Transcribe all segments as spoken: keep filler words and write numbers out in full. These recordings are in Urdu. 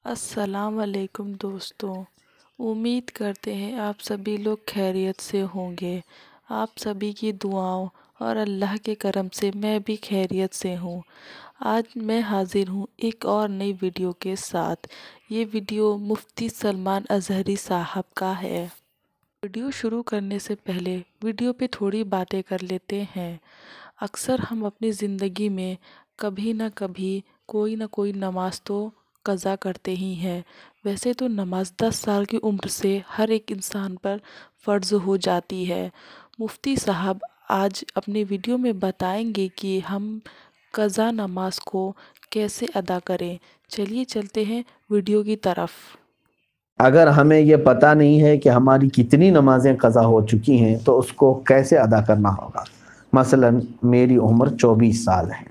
अस्सलाम वालेकुम दोस्तों। उम्मीद करते हैं आप सभी लोग खैरियत से होंगे। आप सभी की दुआओं और अल्लाह के करम से मैं भी खैरियत से हूँ। आज मैं हाजिर हूँ एक और नई वीडियो के साथ। ये वीडियो मुफ्ती सलमान अज़हरी साहब का है। वीडियो शुरू करने से पहले वीडियो पे थोड़ी बातें कर लेते हैं। अक्सर हम अपनी ज़िंदगी में कभी ना कभी कोई ना कोई नमाज तो कज़ा करते ही हैं। वैसे तो नमाज दस साल की उम्र से हर एक इंसान पर फ़र्ज़ हो जाती है। मुफ्ती साहब आज अपनी वीडियो में बताएंगे कि हम कज़ा नमाज को कैसे अदा करें। चलिए चलते हैं वीडियो की तरफ। अगर हमें ये पता नहीं है कि हमारी कितनी नमाज़ें क़ज़ा हो चुकी हैं तो उसको कैसे अदा करना होगा। मसलन मेरी उम्र चौबीस साल है।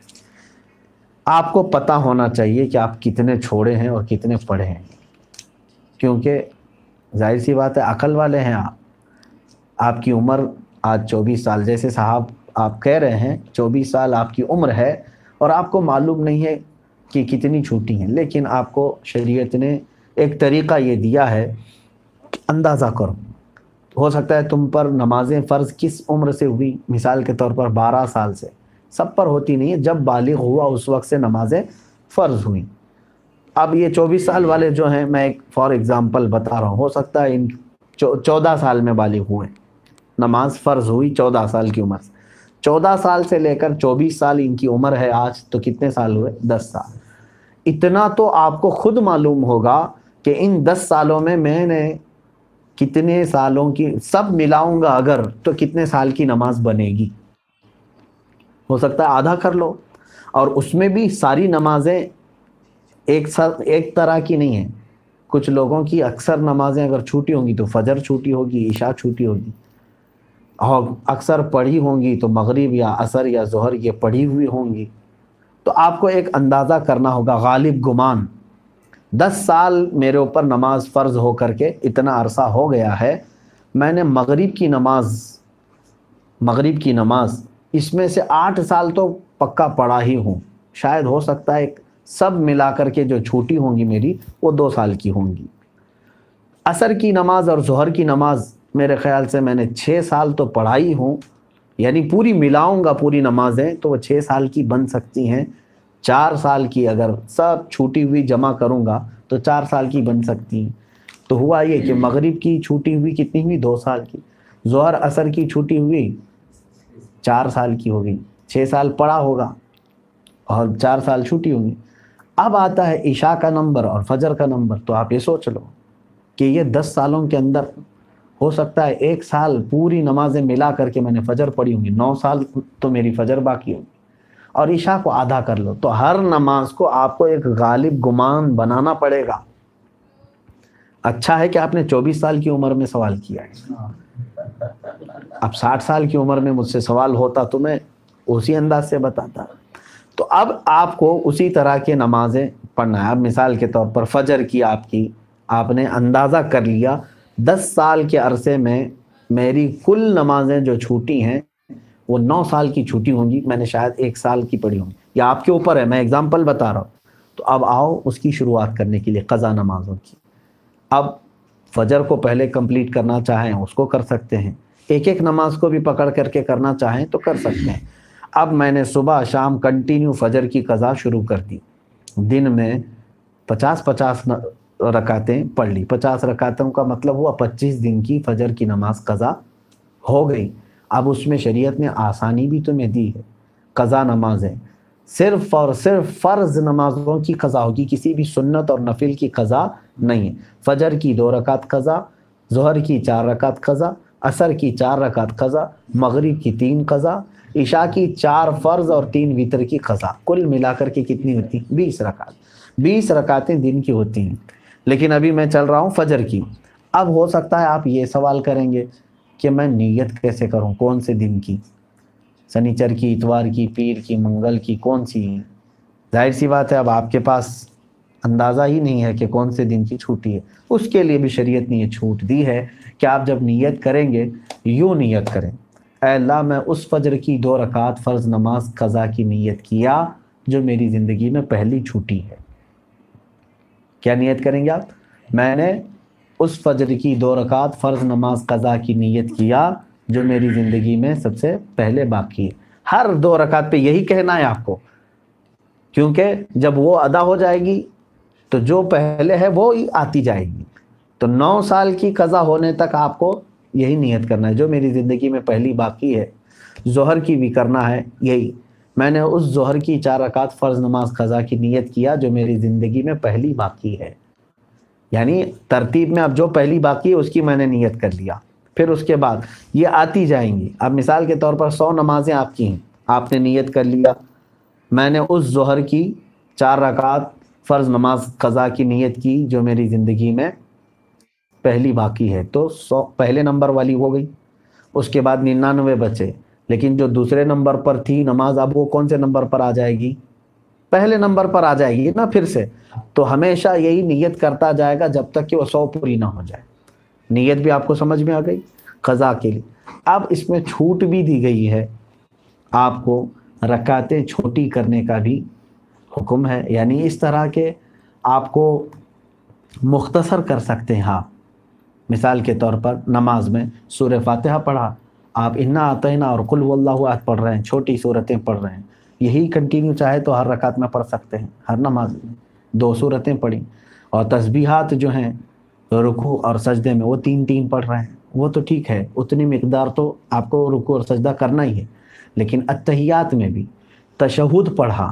आपको पता होना चाहिए कि आप कितने छोड़े हैं और कितने पढ़े हैं, क्योंकि जाहिर सी बात है अक़ल वाले हैं आप। आपकी उम्र आज चौबीस साल, जैसे साहब आप कह रहे हैं चौबीस साल आपकी उम्र है और आपको मालूम नहीं है कि कितनी छूटी हैं, लेकिन आपको शरीयत ने एक तरीक़ा ये दिया है, अंदाज़ा करो। हो सकता है तुम पर नमाज़ें फ़र्ज़ किस उम्र से हुई, मिसाल के तौर पर बारह साल से। सब पर होती नहीं है, जब बालिग़ हुआ उस वक्त से नमाज़ें फ़र्ज़ हुई। अब ये चौबीस साल वाले जो हैं, मैं एक फॉर एग्ज़ाम्पल बता रहा हूँ, हो सकता है इन चौदह साल में बालिग़ हुए, नमाज फ़र्ज़ हुई चौदह साल की उम्र से। चौदह साल से लेकर चौबीस साल इनकी उम्र है आज, तो कितने साल हुए? दस साल। इतना तो आपको खुद मालूम होगा कि इन दस सालों में मैंने कितने सालों की, सब मिलाऊंगा अगर, तो कितने साल की नमाज बनेगी। हो सकता है आधा कर लो, और उसमें भी सारी नमाजें एक साथ एक तरह की नहीं है। कुछ लोगों की अक्सर नमाजें अगर छूटी होंगी तो फजर छूटी होगी, इशा छूटी होगी, और अक्सर पढ़ी होंगी तो मगरिब या असर या ज़ोहर ये पढ़ी हुई होंगी। तो आपको एक अंदाज़ा करना होगा, गालिब गुमान दस साल मेरे ऊपर नमाज फ़र्ज़ हो करके इतना अरसा हो गया है, मैंने मगरिब की नमाज मगरिब की नमाज इसमें से आठ साल तो पक्का पढ़ा ही हूँ। शायद हो सकता है सब मिला करके जो छूटी होंगी मेरी वो दो साल की होंगी। असर की नमाज और ज़ोहर की नमाज मेरे ख़्याल से मैंने छः साल तो पढ़ाई हूँ, यानी पूरी मिलाऊंगा पूरी नमाज़ें तो वो छः साल की बन सकती हैं। चार साल की अगर सब छूटी हुई जमा करूंगा तो चार साल की बन सकती हैं। तो हुआ ये कि मगरिब की छूटी हुई कितनी हुई? दो साल की। ज़ोहर असर की छूटी हुई चार साल की होगी, छः साल पढ़ा होगा और चार साल छूटी होगी। अब आता है इशा का नंबर और फजर का नंबर, तो आप ये सोच लो कि ये दस सालों के अंदर हो सकता है एक साल पूरी नमाजें मिला करके मैंने फजर पढ़ी होंगी, नौ साल तो मेरी फजर बाकी होगी, और इशा को आधा कर लो। तो हर नमाज को आपको एक गालिब गुमान बनाना पड़ेगा। अच्छा है कि आपने चौबीस साल की उम्र में सवाल किया है। अब साठ साल की उम्र में मुझसे सवाल होता तो मैं उसी अंदाज से बताता। तो अब आपको उसी तरह के नमाजें पढ़ना है। अब मिसाल के तौर पर फजर की आपकी आपने अंदाज़ा कर लिया, दस साल के अरसे में मेरी कुल नमाजें जो छूटी हैं वो नौ साल की छूटी होंगी, मैंने शायद एक साल की पढ़ी होंगी, या आपके ऊपर है, मैं एग्जाम्पल बता रहा हूँ। तो अब आओ उसकी शुरुआत करने के लिए क़ज़ा नमाज़ों की। अब फजर को पहले कंप्लीट करना चाहें उसको कर सकते हैं, एक एक नमाज को भी पकड़ करके करना चाहें तो कर सकते हैं। अब मैंने सुबह शाम कंटिन्यू फजर की क़ज़ा शुरू कर दी। दिन में पचास पचास रकातें पढ़ ली। पचास रकातों का मतलब हुआ पच्चीस दिन की फजर की नमाज क़ज़ा हो गई। अब उसमें शरीयत ने आसानी भी तुम्हें दी है। क़ज़ा नमाज़ें सिर्फ़ और सिर्फ फ़र्ज़ नमाज़ों की क़ज़ा होगी, किसी भी सुन्नत और नफिल की क़ज़ा नहीं है। फजर की दो रकात क़ज़ा, ज़ोहर की चार रकात क़ज़ा, असर की चार रकात क़ज़ा, मगरिब की तीन क़ज़ा, इशा की चार फ़र्ज़ और तीन वितर की क़ज़ा। कुल मिलाकर के कितनी होती? बीस रकात। बीस रकातें दिन की होती हैं। लेकिन अभी मैं चल रहा हूँ फजर की। अब हो सकता है आप ये सवाल करेंगे कि मैं नियत कैसे करूँ, कौन से दिन की, शनिचर की, इतवार की, पीर की, मंगल की, कौन सी? जाहिर सी बात है अब आपके पास अंदाज़ा ही नहीं है कि कौन से दिन की छुट्टी है। उसके लिए भी शरीयत ने ये छूट दी है कि आप जब नियत करेंगे यूँ नियत करें, ऐ अल्लाह मैं उस फजर की दो रकात फ़र्ज़ नमाज क़ज़ा की नियत किया जो मेरी ज़िंदगी में पहली छुट्टी है। کیا نیت کریں گے آپ؟ میں نے اس فجر کی دو رکعت فرض نماز قضا کی نیت کیا جو میری زندگی میں سب سے پہلے باقی ہے. ہر دو رکعت پہ یہی کہنا ہے آپ کو، کیونکہ جب وہ ادا ہو جائے گی تو جو پہلے ہے وہ آتی جائے گی. تو نو سال کی قضا ہونے تک آپ کو یہی نیت کرنا ہے، جو میری زندگی میں پہلی باقی ہے. ظہر کی بھی کرنا ہے یہی، میں نے اس ظہر کی چار رکعت فرض نماز قضا کی نیت کیا جو میری زندگی میں پہلی باقی ہے. یعنی ترتیب میں اب جو پہلی باقی ہے اس کی میں نے نیت کر لیا. پھر اس کے بعد یہ آتی جائیں گی. اب مثال کے طور پر سو نمازیں آپ کی ہیں، آپ نے نیت کر لیا میں نے اس ظہر کی چار رکعت فرض نماز قضا کی نیت کی جو میری زندگی میں پہلی باقی ہے، تو سو پہلے نمبر والی ہو گئی. اس کے بعد ننانوے بچے، لیکن جو دوسرے نمبر پر تھی نماز اب وہ کون سے نمبر پر آ جائے گی؟ پہلے نمبر پر آ جائے گی نا پھر سے. تو ہمیشہ یہی نیت کرتا جائے گا جب تک کہ وہ سو پوری نہ ہو جائے. نیت بھی آپ کو سمجھ میں آ گئی قضا کے لیے. اب اس میں چھوٹ بھی دی گئی ہے آپ کو، رکعتیں چھوٹی کرنے کا بھی حکم ہے. یعنی اس طرح کے آپ کو مختصر کر سکتے ہیں آپ. مثال کے طور پر نماز میں سورہ فاتحہ پڑھا آپ، انا اعطینا اور قل هو اللہ احد پڑھ رہے ہیں، چھوٹی صورتیں پڑھ رہے ہیں، یہی کنٹینیو چاہے تو ہر رکعت میں پڑھ سکتے ہیں. ہر نماز میں دو صورتیں پڑھی، اور تسبیحات جو ہیں رکوع اور سجدے میں وہ تین تین پڑھ رہے ہیں، وہ تو ٹھیک ہے، اتنی مقدار تو آپ کو رکوع اور سجدہ کرنا ہی ہے. لیکن اتحیات میں بھی تشہد پڑھا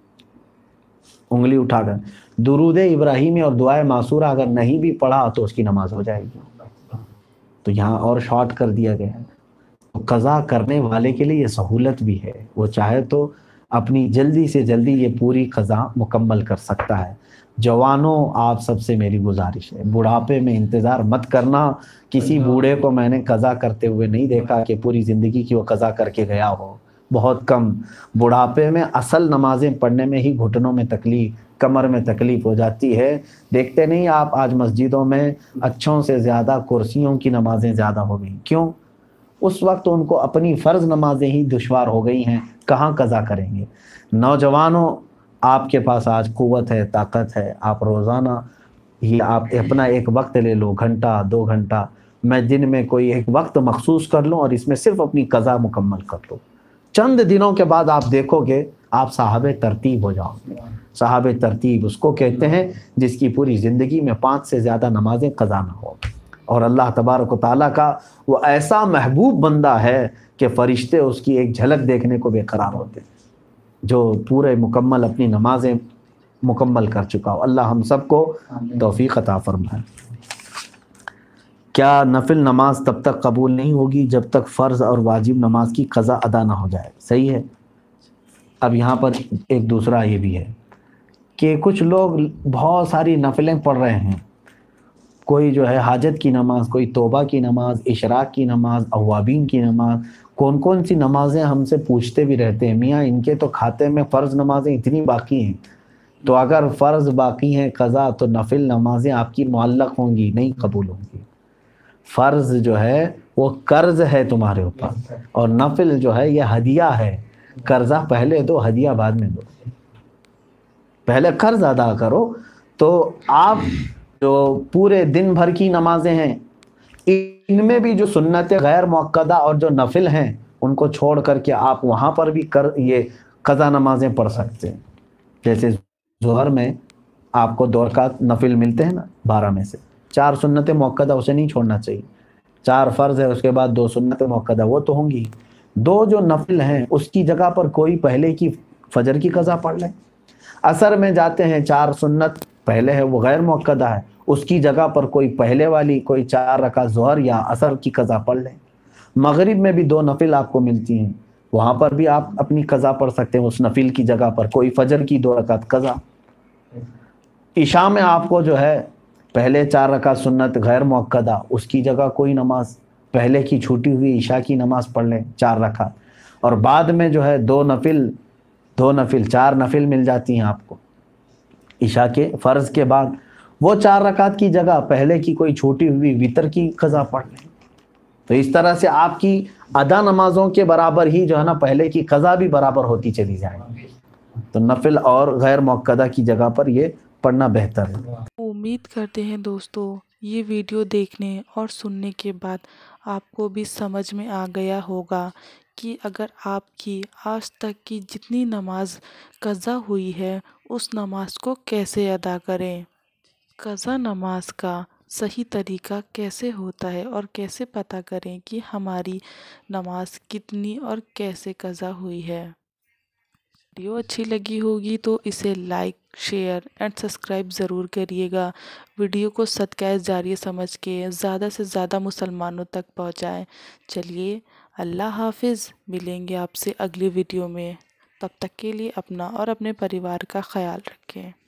انگلی اٹھا کر، درود ابراہیمی اور دعائے معصورہ اگر نہیں بھی پڑھا تو اس کی نماز ہو جائے گی. تو یہاں اور شارٹ کر دیا گیا ہے. قضا کرنے والے کے لیے یہ سہولت بھی ہے، وہ چاہے تو اپنی جلدی سے جلدی یہ پوری قضا مکمل کر سکتا ہے. جوانوں آپ سب سے میری گزارش ہے، بڑھاپے میں انتظار مت کرنا. کسی بوڑھے کو میں نے قضا کرتے ہوئے نہیں دیکھا کہ پوری زندگی کی وہ قضا کر کے گیا ہو، بہت کم. بڑھاپے میں اصل نمازیں پڑھنے میں ہی گھٹنوں میں تکلیف، کمر میں تکلیف ہو جاتی ہے. دیکھتے نہیں آپ آج مسجدوں میں اچھوں سے زیادہ کرسیوں کی نمازیں زیادہ ہو گئیں. کیوں؟ اس وقت ان کو اپنی فرض نمازیں ہی دشوار ہو گئی ہیں، کہاں قضا کریں گے. نوجوانوں آپ کے پاس آج قوت ہے، طاقت ہے، آپ روزانہ یہ آپ اپنا ایک وقت لے لو، گھنٹہ دو گھنٹہ، میں دن میں کوئی ایک وقت مخصوص کر لوں اور اس میں صرف اپنی قضا مکمل کر لوں. چند دنوں کے بعد آپ دیکھو گے آپ صاحب ترتیب ہو جاؤ گے. صاحب ترتیب اس کو کہتے ہیں جس کی پوری زندگی میں پانچ سے زیادہ نمازیں قضا نہ ہو. اور اللہ تبارک و تعالیٰ کا وہ ایسا محبوب بندہ ہے کہ فرشتے اس کی ایک جھلک دیکھنے کو بے قرار ہوتے ہیں، جو پورے مکمل اپنی نمازیں مکمل کر چکا ہو. اللہ ہم سب کو توفیق عطا فرمائے. کیا نفل نماز تب تک قبول نہیں ہوگی جب تک فرض اور واجب نماز کی قضا ادا نہ ہو جائے؟ صحیح ہے. اب یہاں پر ایک دوسرا یہ بھی ہے کہ کچھ لوگ بہت ساری نفلیں پڑھ رہے ہیں، کوئی جو ہے حاجت کی نماز، کوئی توبہ کی نماز، اشراق کی نماز، اوابین کی نماز، کون کون سی نمازیں ہم سے پوچھتے بھی رہتے ہیں، میاں ان کے تو کھاتے میں فرض نمازیں اتنی باقی ہیں. تو اگر فرض باقی ہیں قضا تو نفل نمازیں آپ کی معلق ہوں گی، نہیں قبول ہوں گی. فرض جو ہے وہ قرض ہے تمہارے اوپر، اور نفل جو ہے یہ ہدیہ ہے. قرضہ پہلے دو، ہدیہ بعد میں دو. پہلے قرض ادا کرو. تو آپ جو پورے دن بھر کی نمازیں ہیں ان میں بھی جو سنت غیر مؤکدہ اور جو نفل ہیں ان کو چھوڑ کر کے آپ وہاں پر بھی کر یہ قضا نمازیں پڑھ سکتے ہیں. جیسے ظہر میں آپ کو دو رکعت نفل ملتے ہیں نا بارہ میں سے، چار سنت مؤکدہ اسے نہیں چھوڑنا چاہیے. چار فرض ہے، اس کے بعد دو سنت مؤکدہ وہ تو ہوں گی. دو جو نفل ہیں اس کی جگہ پر کوئی پہلے کی فجر کی قضا پڑھ لیں. عصر میں جاتے ہیں، چار سنت پہلے ہے وہ غیر مؤکدہ ہے، اس کی جگہ پر کوئی پہلے والی کوئی چار رکعت ظہر یا عصر کی قضا پڑھ لیں. مغرب میں بھی دو نفل آپ کو ملتی ہیں، وہاں پر بھی آپ اپنی قضا پڑھ سکتے ہیں، اس نفل کی جگہ پر کوئی فجر کی دو رکعت قضا. عشاء میں آپ کو جو ہے پہلے چار رکعت سنت غیر مؤکدہ، اس کی جگہ کوئی نماز پہلے کی چھوٹی ہوئی عشاء کی نماز پڑھ لیں چار رکعت، اور بعد میں جو ہے دو نفل دو نفل چار نفل مل جاتی ہیں آپ کو عشاء کے فرض کے بعد. وہ چار رکعت کی جگہ پہلے کی کوئی چھوٹی ہوئی وتر کی قضا پڑھ لیں. تو اس طرح سے آپ کی ادا نمازوں کے برابر ہی جو ہے نا پہلے کی قضا بھی برابر ہوتی چلی جائے گی. تو نفل اور غیر مؤکدہ کی جگہ پر یہ پڑھنا بہتر ہے. امید کرتے ہیں دوستو یہ ویڈیو دیکھنے اور سننے کے بعد آپ کو بھی سمجھ میں آ گیا ہوگا کہ اگر آپ کی آج تک کی جتنی نماز قضا ہوئی ہے اس نماز کو کیسے ادا کریں۔ قضا نماز کا صحیح طریقہ کیسے ہوتا ہے اور کیسے پتہ کریں کہ ہماری نماز کتنی اور کیسے قضا ہوئی ہے۔ ویڈیو اچھی لگی ہوگی تو اسے لائک، شیئر اینڈ سبسکرائب ضرور کریے گا۔ ویڈیو کو صدقہ جاریہ سمجھ کے زیادہ سے زیادہ مسلمانوں تک پہنچائیں۔ چلیے اللہ حافظ، ملیں گے آپ سے اگلی ویڈیو میں۔ تب تک کے لیے اپنا اور اپنے پریوار کا خیال رکھیں۔